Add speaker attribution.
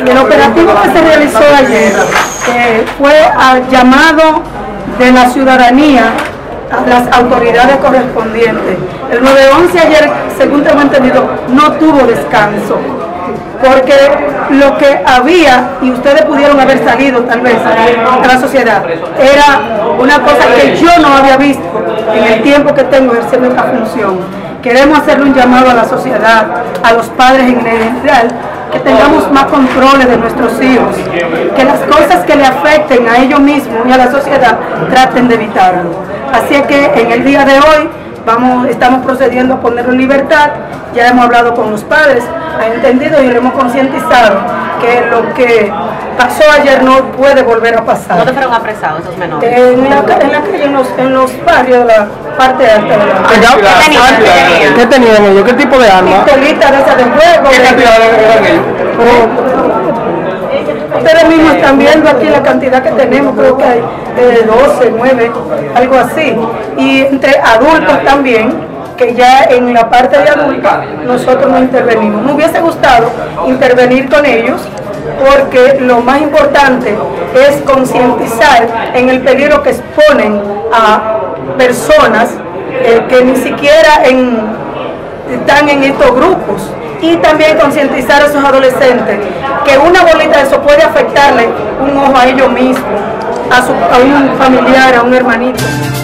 Speaker 1: El operativo que se realizó ayer fue al llamado de la ciudadanía a las autoridades correspondientes. El 911 ayer, según tengo entendido, no tuvo descanso, porque lo que había, y ustedes pudieron haber salido tal vez a la sociedad, era una cosa que yo no había visto en el tiempo que tengo ejerciendo esta función. Queremos hacerle un llamado a la sociedad, a los padres en general, que tengamos más controles de nuestros hijos, que las cosas que le afecten a ellos mismos y a la sociedad traten de evitarlo. Así es que en el día de hoy estamos procediendo a ponerlo en libertad. Ya hemos hablado con los padres, han entendido y lo hemos concientizado que lo que pasó ayer no puede volver a pasar.
Speaker 2: ¿Dónde fueron apresados esos menores?
Speaker 1: En la calle, en los barrios de la parte alta de la
Speaker 3: ¿Qué tenían ellos? ¿Qué tipo de armas?
Speaker 1: Pistolitas de esas de juego.
Speaker 3: ¿Qué cantidad eran ellos?
Speaker 1: Ustedes mismos están viendo aquí la cantidad que tenemos, creo que hay 12, 9, algo así. Y entre adultos también, que ya en la parte de adultos nosotros no intervenimos. Me hubiese gustado intervenir con ellos, porque lo más importante es concientizar en el peligro que exponen a personas que ni siquiera están en estos grupos, y también concientizar a esos adolescentes que una bolita de eso puede afectarle un ojo a ellos mismos, a un familiar, a un hermanito.